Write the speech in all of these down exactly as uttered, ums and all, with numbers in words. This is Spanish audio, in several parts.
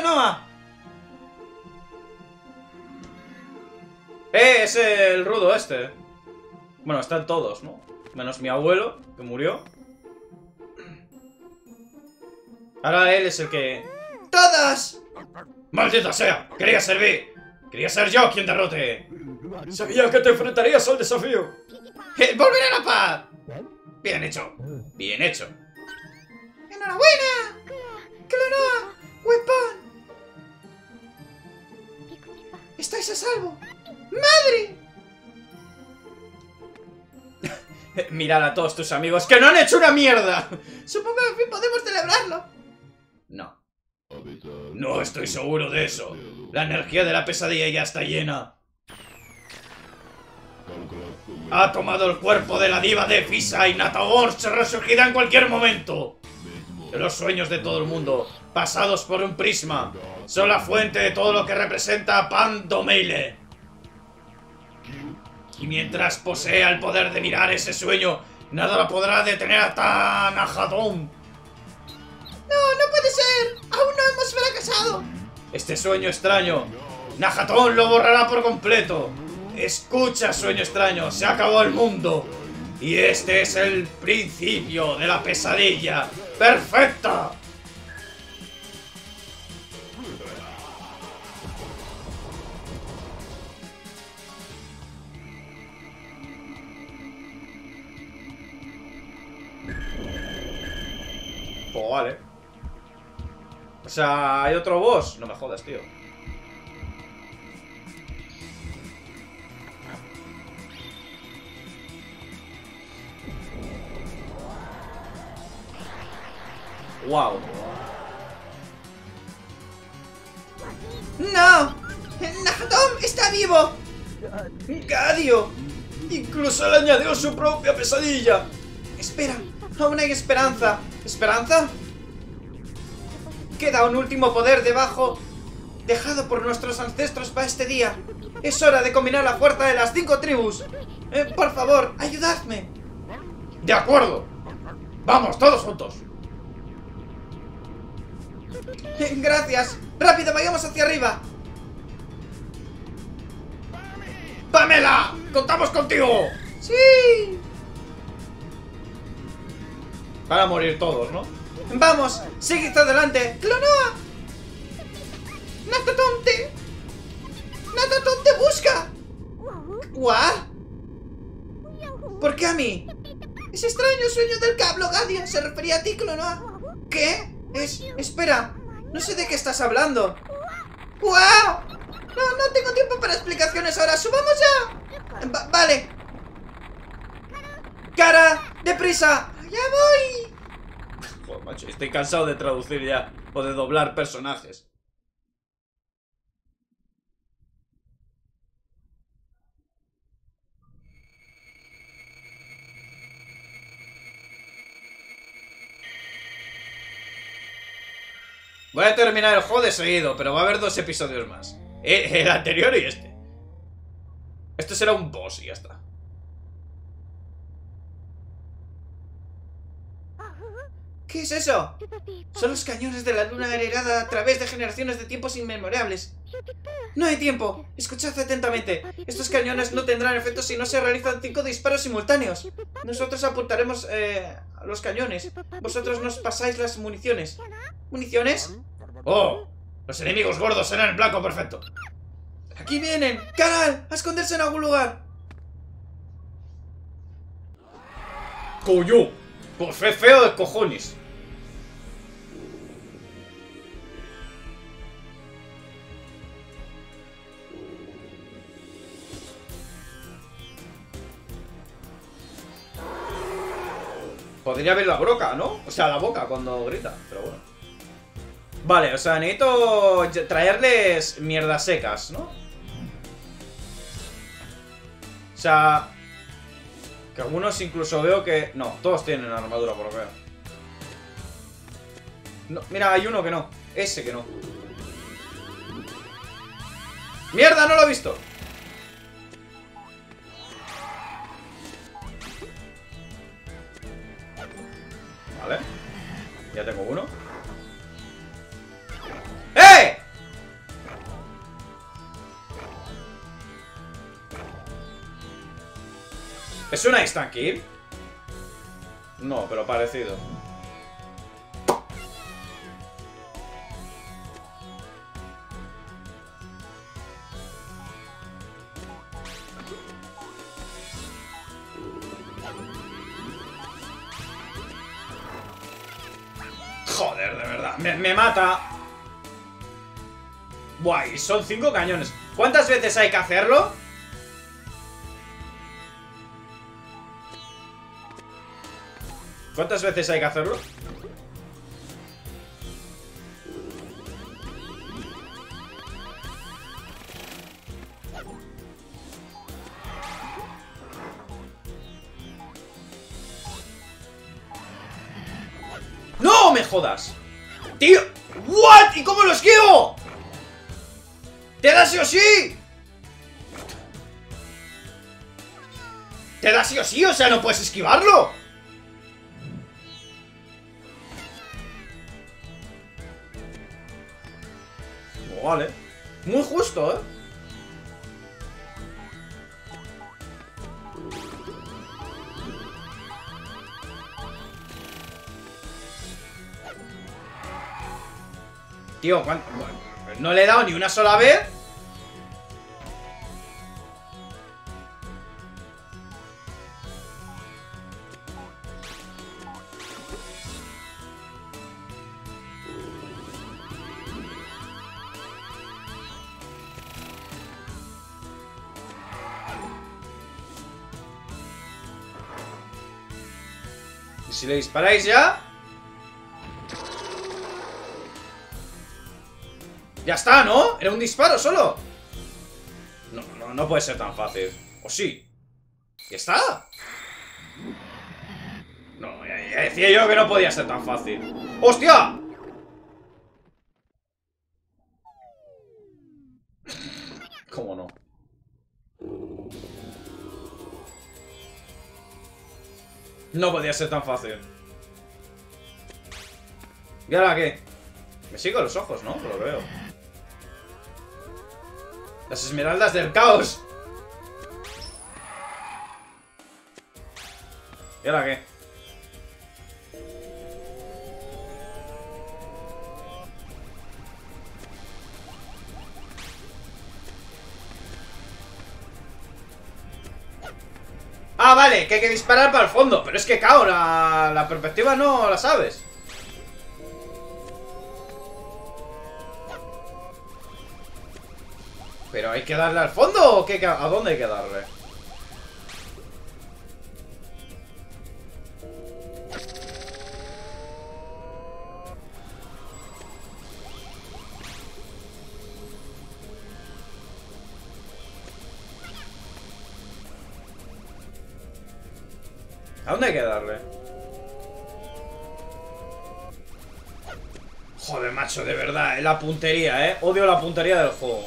Klonoa! Eh, es el rudo este. Bueno, están todos, ¿no? Menos mi abuelo, que murió. Ahora él es el que... ¡Todos! ¡Maldita sea! ¡Quería servir! ¡Quería ser yo quien derrote! ¡Sabía que te enfrentarías al desafío! ¡Eh, ¡Volveré a la paz! Bien hecho. Bien hecho. ¡Enhorabuena! ¡Klonoa! ¡Weapon! ¡Estáis a salvo! ¡Madre! Mirad a todos tus amigos que no han hecho una mierda. Supongo que al fin podemos celebrarlo. No. No estoy seguro de eso. La energía de la pesadilla ya está llena. Ha tomado el cuerpo de la diva de Fisa y Natagor se resurgirá en cualquier momento. De los sueños de todo el mundo, pasados por un prisma, son la fuente de todo lo que representa Pandomeile. Y mientras posea el poder de mirar ese sueño, nada la podrá detener a Tanajadon. ¡No, no puede ser! ¡Aún no hemos fracasado! Este sueño extraño, Nahaton lo borrará por completo. Escucha, sueño extraño, se acabó el mundo. Y este es el principio de la pesadilla perfecta. Pues vale. O sea, ¿hay otro boss? No me jodas, tío. Wow. ¡No! ¡Nahaton está vivo! ¡Gadio! Incluso le añadió su propia pesadilla. Espera, aún hay esperanza. ¿Esperanza? Queda un último poder debajo, dejado por nuestros ancestros para este día. Es hora de combinar la fuerza de las cinco tribus. Eh, por favor, ayudadme. De acuerdo. Vamos, todos juntos. Eh, gracias. Rápido, vayamos hacia arriba. ¡Pamela! ¡Contamos contigo! ¡Sí! Van a morir todos, ¿no? ¡Vamos! ¡Sigue hacia adelante! ¡Klonoa! ¡Nahaton te... ¡Nahaton te busca! ¿What? ¿Por qué a mí? Ese extraño sueño del cablo Gadio se refería a ti, Klonoa. ¿Qué? Es... Espera. No sé de qué estás hablando. ¡Wow! No, no tengo tiempo para explicaciones ahora. ¡Subamos ya! Va vale. ¡Cara! ¡Deprisa! ¡Ya voy! Joder, macho, estoy cansado de traducir ya. O de doblar personajes. Voy a terminar el juego de seguido, pero va a haber dos episodios más. El, el anterior y este. Esto será un boss y ya está. ¿Qué es eso? Son los cañones de la luna heredada a través de generaciones de tiempos inmemorables. No hay tiempo. Escuchad atentamente. Estos cañones no tendrán efecto si no se realizan cinco disparos simultáneos. Nosotros apuntaremos eh, a los cañones. Vosotros nos pasáis las municiones. ¿Municiones? ¡Oh! Los enemigos gordos serán el blanco perfecto. ¡Aquí vienen! ¡Caral! ¡A esconderse en algún lugar! ¡Coño! Pues fue feo de cojones. Podría ver la broca, ¿no? O sea, la boca cuando grita, pero bueno. Vale, o sea, necesito traerles mierdas secas, ¿no? O sea... Que algunos incluso veo que... No, todos tienen armadura por lo que veo. No, mira, hay uno que no. Ese que no. ¡Mierda! ¡No lo he visto! Vale. Ya tengo uno. ¡Eh! ¿Es una instant kill? No, pero parecido. Joder, de verdad. Me, me mata. Buah, y son cinco cañones. ¿Cuántas veces hay que hacerlo? ¿Cuántas veces hay que hacerlo? ¡No me jodas! ¡Tío! ¿What? ¿Y cómo lo esquivo? ¡Te da sí o sí! ¡Te da sí o sí! O sea, no puedes esquivarlo. Oh, vale. Muy justo, ¿eh? Tío, ¿cuánto? No le he dado ni una sola vez. ¿Y si le disparáis ya? Ya está, ¿no? Era un disparo solo. No, no, no puede ser tan fácil. ¿O sí? ¿Ya está? No, ya, ya decía yo que no podía ser tan fácil. ¡Hostia! ¿Cómo no? No podía ser tan fácil. ¿Y ahora qué? Me sigo los ojos, ¿no? Lo veo. Las esmeraldas del caos. ¿Y ahora qué? Ah, vale, que hay que disparar para el fondo. Pero es que, cao, la, la perspectiva no la sabes. ¿Pero hay que darle al fondo o qué? ¿A dónde hay que darle? ¿A dónde hay que darle? Joder, macho, de verdad, la puntería, ¿eh? Odio la puntería del juego.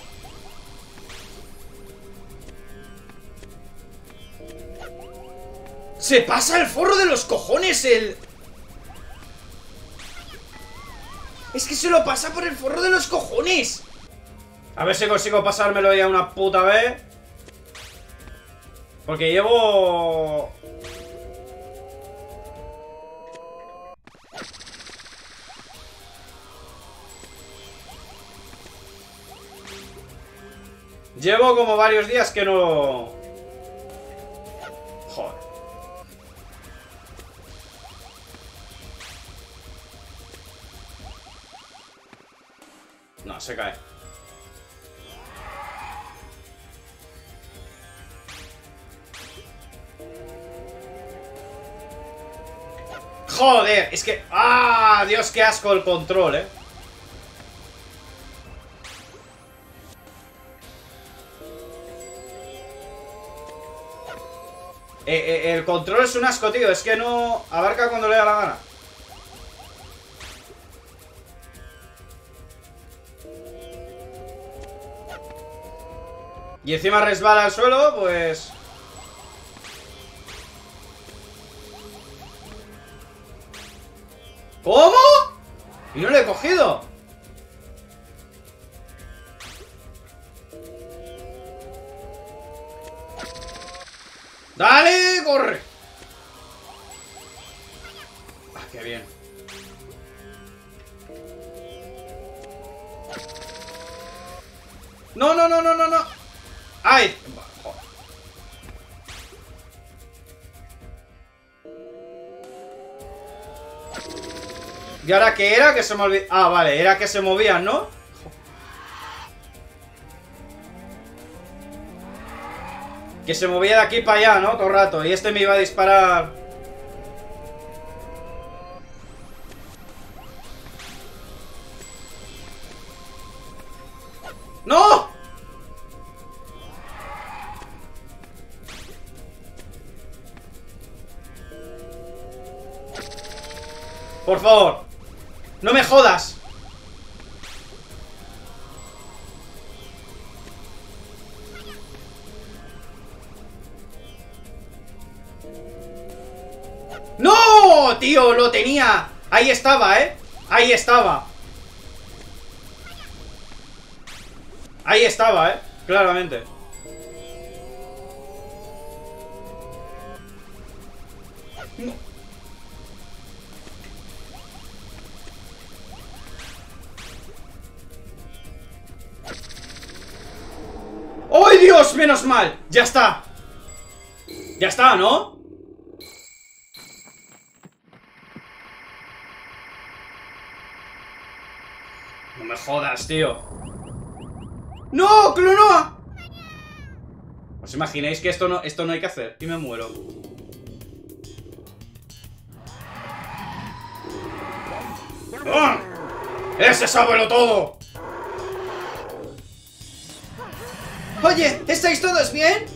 ¡Se pasa el forro de los cojones el... Es que se lo pasa por el forro de los cojones! A ver si consigo pasármelo ya una puta vez. Porque llevo... Llevo como varios días que no... Joder. No, se cae. Joder, es que... ¡Ah! Dios, qué asco el control, eh. Eh, eh, el control es un asco, tío. Es que no abarca cuando le da la gana. Y encima resbala al suelo, pues... ¿Cómo? Y no lo he cogido. ¡Dale! ¡Corre! qué bien. No, no, no, no, no, no. ¡Ay! Joder. ¿Y ahora qué era? Que se me olvidó. Ah, vale, era que se movían, ¿no? Que se movía de aquí para allá, ¿no? Todo el rato. Y este me iba a disparar. ¡No! Por favor. No me jodas. ¡No! Tío, lo tenía. Ahí estaba, ¿eh? Ahí estaba. Ahí estaba, ¿eh? Claramente. No. ¡Ay, Dios! Menos mal. Ya está. Ya está, ¿no? No me jodas, tío. ¡No! ¡Clonoa! ¿Os imagináis que esto no, esto no hay que hacer? Y me muero. ¡Ah! ¡Ese sábelo todo! Oye, ¿estáis todos bien?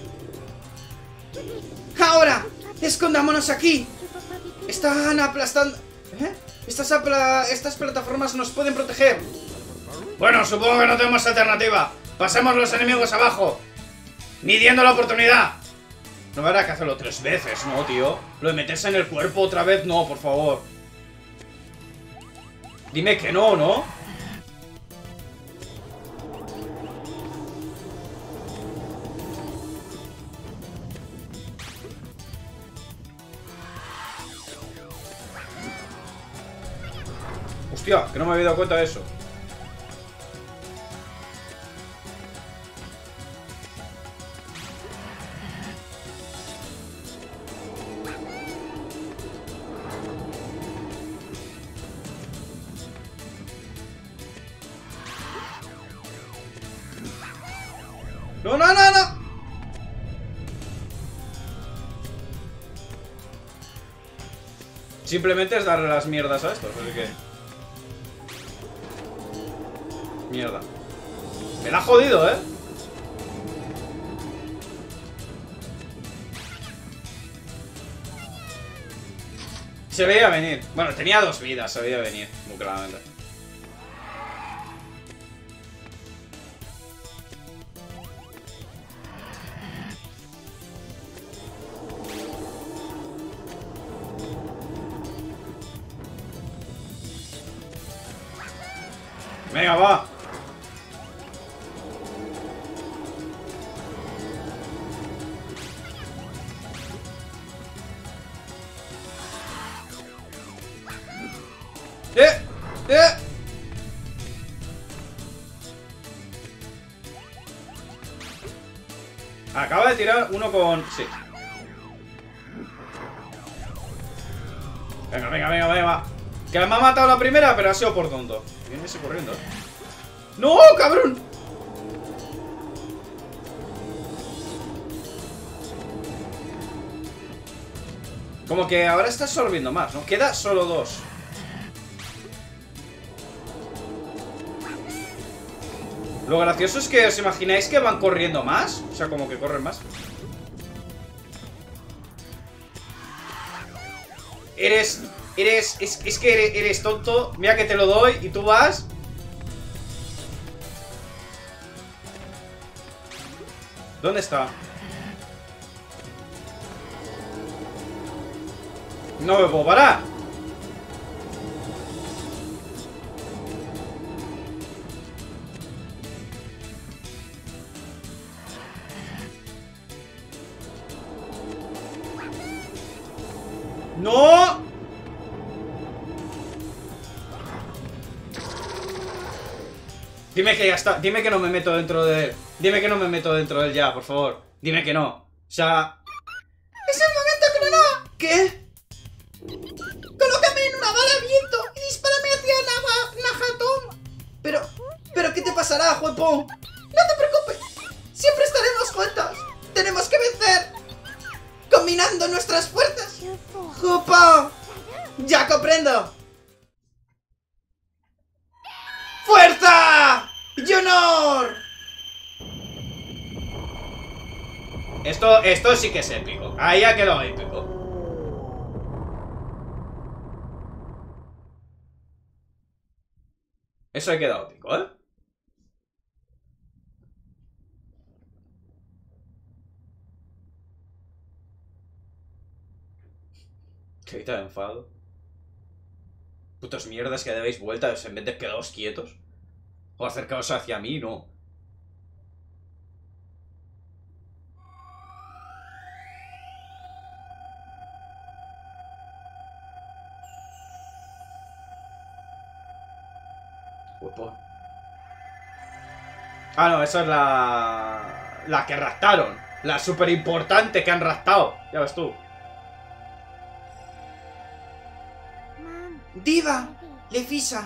Ahora, escondámonos aquí. Están aplastando... ¿Eh? Estas, apla... Estas plataformas nos pueden proteger. Bueno, supongo que no tenemos alternativa. Pasemos los enemigos abajo. Midiendo la oportunidad. No habrá que hacerlo tres veces, ¿no, tío? Lo de meterse en el cuerpo otra vez, no, por favor. Dime que no, ¿no? Hostia, que no me había dado cuenta de eso. ¡No, no, no, no! Simplemente es darle las mierdas a estos, así que... Mierda. Me la ha jodido, ¿eh? Se veía venir. Bueno, tenía dos vidas, se veía venir, muy claramente. Venga, va. ¡Eh! ¡Eh! Acaba de tirar uno con... Sí. Venga, venga, venga, venga. Que me ha matado la primera, pero ha sido por tonto. Viene ese corriendo. ¡No, cabrón! Como que ahora está absorbiendo más, ¿no? Queda solo dos. Lo gracioso es que os imagináis que van corriendo más. O sea, como que corren más. Eres... Eres... Es, es que eres, eres tonto. Mira que te lo doy y tú vas... ¿Dónde está? No me puedo parar. ¡No! Dime que ya está. Dime que no me meto dentro de él. Dime que no me meto dentro de él ya, por favor. Dime que no. O sea... ¡Es el momento, Clonoa! ¿Qué? ¡Colócame en una bala al viento y dispárame hacia Naga- Nahatom! Pero... ¿Pero qué te pasará, Juepón? ¡No te preocupes! ¡Siempre estaremos juntos! ¡Tenemos que vencer! ¡Combinando nuestras fuerzas! ¡Juepón! ¡Ya comprendo! ¡Fuerza! ¡Y honor! Esto, esto sí que es épico. Ahí ha quedado épico. Eso ha quedado épico, ¿eh? Qué ahorita de enfado. Putos mierdas que debéis vueltas en vez de quedaos quietos. O acercaos hacia mí, no. Guapo. Ah, no, esa es la... La que raptaron. La súper importante que han raptado. Ya ves tú. ¡Diva! ¡Lefisa!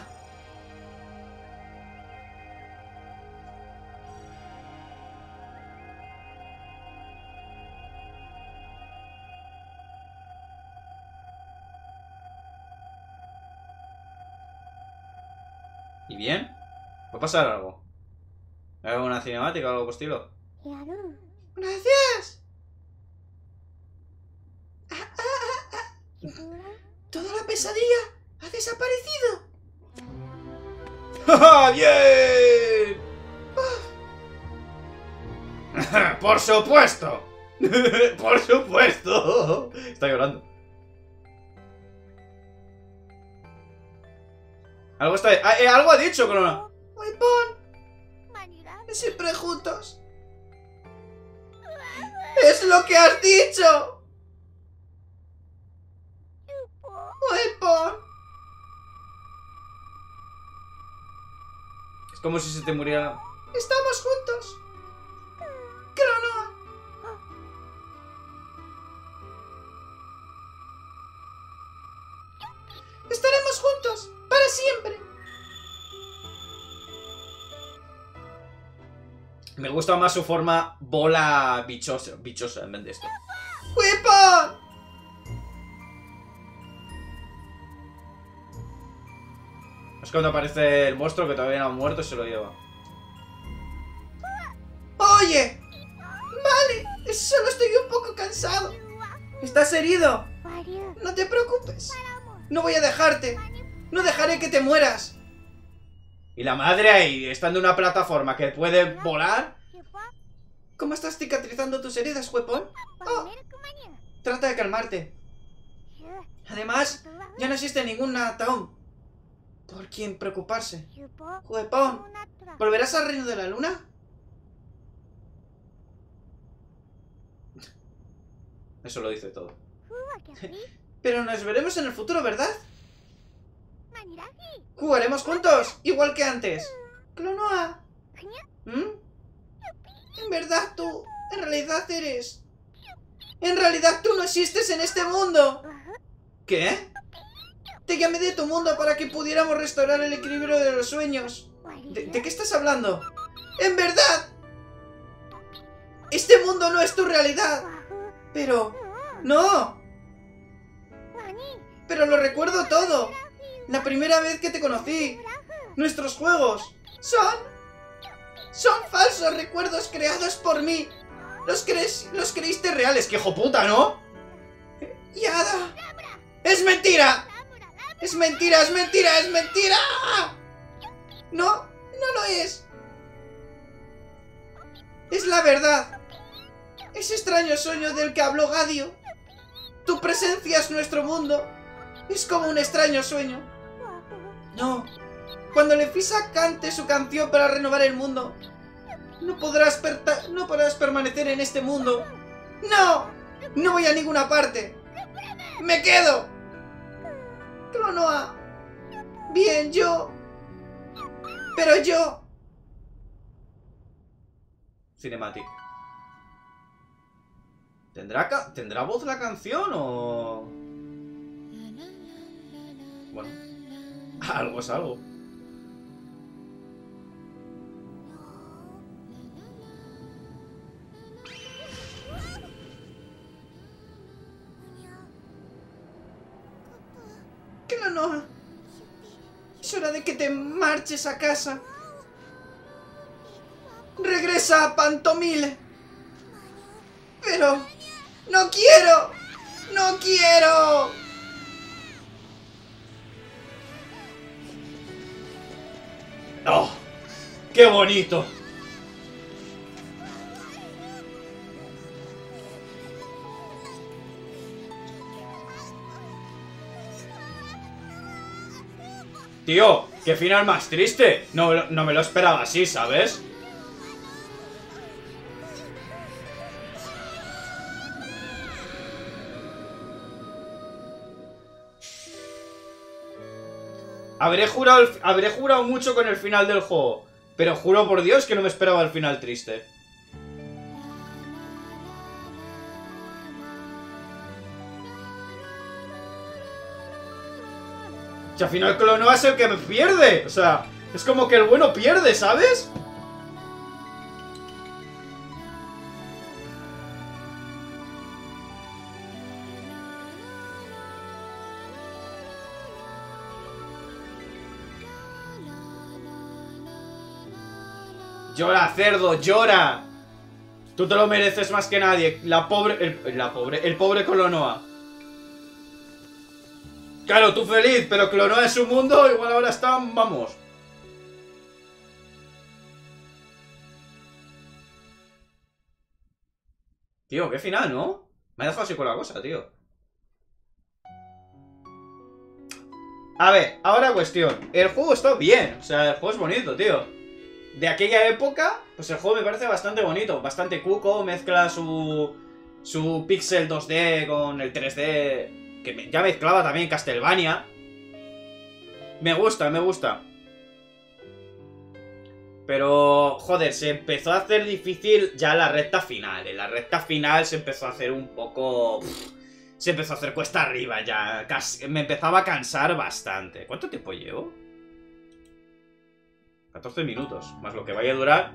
¿Y bien? ¿Va a pasar algo? ¿Hay alguna cinemática o algo por estilo? ¡Gracias! Ah, ah, ah, ah. ¡Toda la pesadilla ha desaparecido! ¡Ja, bien! ¡Por supuesto! ¡Por supuesto! Está llorando. Algo está... Ah, eh, algo ha dicho, Clonoa. ¡Huepón! ¡Siempre juntos! ¡Es lo que has dicho! ¡Huepón! Es como si se te muriera... ¡Estamos juntos! ¡Clonoa! ¡Estaremos juntos! ¡Para siempre! Me gusta más su forma bola bichosa, bichosa en vez de esto. ¡Huepón! Es cuando aparece el monstruo que todavía no ha muerto y se lo lleva. ¡Oye! Vale, solo estoy un poco cansado. ¿Estás herido? No te preocupes. No voy a dejarte. No dejaré que te mueras. Y la madre ahí, estando en una plataforma que puede volar. ¿Cómo estás cicatrizando tus heridas, Huepón? Oh, trata de calmarte. Además, ya no existe ningún Nahatom por quien preocuparse. Huepón, ¿volverás al reino de la luna? Eso lo dice todo. Pero nos veremos en el futuro, ¿verdad? Jugaremos juntos, igual que antes. Clonoa. ¿Mm? En verdad tú, en realidad eres... En realidad tú no existes en este mundo. ¿Qué? Te llamé de tu mundo para que pudiéramos restaurar el equilibrio de los sueños. ¿De, ¿de qué estás hablando? ¡En verdad! Este mundo no es tu realidad. Pero... ¡No! Pero lo recuerdo todo. La primera vez que te conocí. Nuestros juegos. Son... Son falsos recuerdos creados por mí. Los crees... Los creíste reales. ¡Qué hijo puta!, ¿no? ¡Yada! ¡Es mentira! ¡Es mentira, es mentira, es mentira! No, no lo es. Es la verdad. Ese extraño sueño del que habló Gadio. Tu presencia es nuestro mundo. Es como un extraño sueño. No. Cuando Lefisa cante su canción para renovar el mundo, no podrás, no podrás permanecer en este mundo. ¡No! No voy a ninguna parte. ¡Me quedo! Clonoa. Bien, yo. Pero yo Cinematic. ¿Tendrá, ca ¿Tendrá voz la canción o...? Bueno, algo es algo. Klonoa, es hora de que te marches a casa. Regresa a Pantomile. Pero... ¡no quiero! ¡No quiero! ¡Oh! ¡Qué bonito! Tío, qué final más triste. No, no me lo esperaba así, ¿sabes? Habré jurado, el, habré jurado mucho con el final del juego, pero juro por Dios que no me esperaba el final triste. O sea, al final Klonoa es el que me pierde. O sea, es como que el bueno pierde, ¿sabes? Llora, cerdo, llora. Tú te lo mereces más que nadie. La pobre... El, la pobre... El pobre Klonoa. Claro, tú feliz, pero Klonoa es su mundo. Igual ahora están... Vamos. Tío, qué final, ¿no? Me ha dejado así con la cosa, tío. A ver, ahora cuestión. El juego está bien. O sea, el juego es bonito, tío. De aquella época, pues el juego me parece bastante bonito, bastante cuco, mezcla su su pixel dos D con el tres D, que me, ya mezclaba también Castlevania. Me gusta, me gusta. Pero, joder, se empezó a hacer difícil ya la recta final. En la recta final se empezó a hacer un poco... Pff, se empezó a hacer cuesta arriba ya. Casi, me empezaba a cansar bastante. ¿Cuánto tiempo llevo? catorce minutos, más lo que vaya a durar.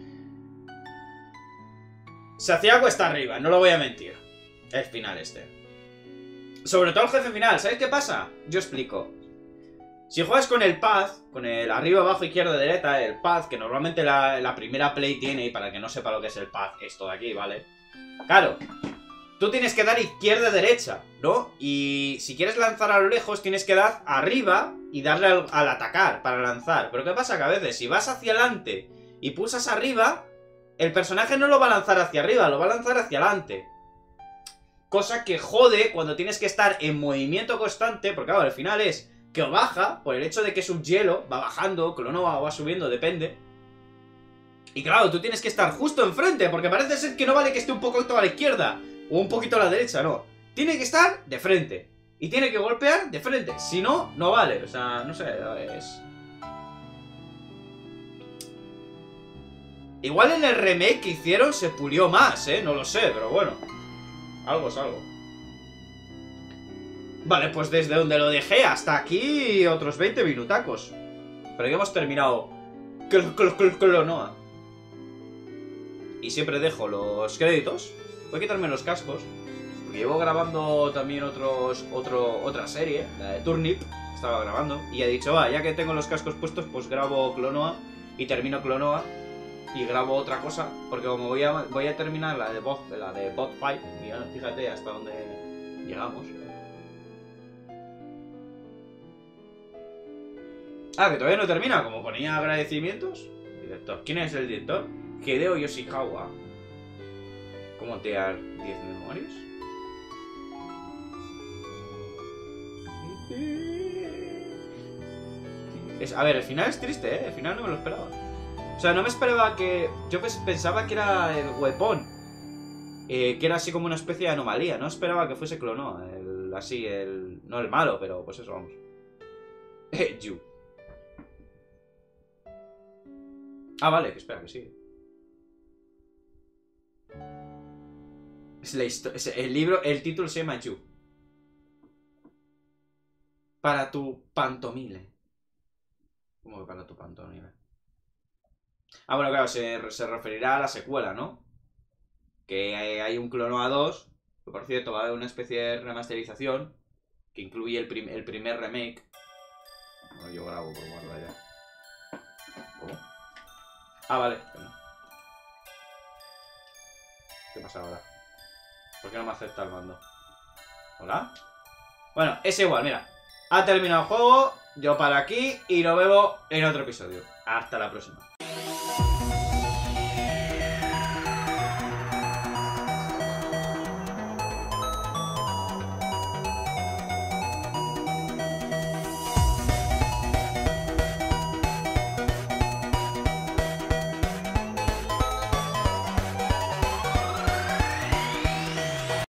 Se hacía cuesta arriba, no lo voy a mentir. El final este. Sobre todo el jefe final, ¿sabes qué pasa? Yo explico. Si juegas con el pad, con el arriba, abajo, izquierda, derecha, el pad, que normalmente la, la primera play tiene, y para que no sepa lo que es el pad, esto de aquí, ¿vale? Claro, tú tienes que dar izquierda, derecha, ¿no? Y si quieres lanzar a lo lejos, tienes que dar arriba y darle al, al atacar para lanzar. Pero ¿qué pasa? Que a veces, si vas hacia adelante y pulsas arriba, el personaje no lo va a lanzar hacia arriba, lo va a lanzar hacia adelante. Cosa que jode cuando tienes que estar en movimiento constante, porque claro, al final es que o baja, por el hecho de que es un hielo, va bajando, Klonoa, o va subiendo, depende. Y claro, tú tienes que estar justo enfrente, porque parece ser que no vale que esté un poquito a la izquierda o un poquito a la derecha, no. Tiene que estar de frente. Y tiene que golpear de frente. Si no, no vale. O sea, no sé, es... Igual en el remake que hicieron se pulió más, ¿eh? No lo sé, pero bueno. Algo es algo. Vale, pues desde donde lo dejé hasta aquí otros veinte minutacos. Pero ya hemos terminado Klonoa. Y siempre dejo los créditos. Voy a quitarme los cascos. Porque llevo grabando también otros otro, otra serie, la de Turnip. Estaba grabando. Y he dicho, va, ya que tengo los cascos puestos, pues grabo Klonoa. Y termino Klonoa. Y grabo otra cosa. Porque como voy a, voy a terminar la de Bot, la de Bot Fight. Y fíjate hasta dónde llegamos. Ah, que todavía no termina. Como ponía agradecimientos. Director. ¿Quién es el director? Hideo Yoshikawa. ¿Cómo te dar diez memorias? Es, a ver, el final es triste, ¿eh? El final no me lo esperaba. O sea, no me esperaba que... Yo pensaba que era el huepón. Eh, que era así como una especie de anomalía. No esperaba que fuese Klonoa. El, así, el... No el malo, pero pues eso, vamos. Eh, Yu. Ah, vale, que espera, que sigue. Es la historia. El libro, el título se llama You. Para tu pantomime. ¿Cómo que para tu pantomime? Ah, bueno, claro, se, se referirá a la secuela, ¿no? Que hay un Clonoa A dos. Que por cierto va a haber una especie de remasterización. Que incluye el, prim, el primer remake. No, yo grabo por guardar ya. ¿Cómo? Ah, vale. Bueno. ¿Qué pasa ahora? ¿Por qué no me acepta el mando? ¿Hola? Bueno, es igual, mira. Ha terminado el juego, yo para aquí y lo veo en otro episodio. Hasta la próxima.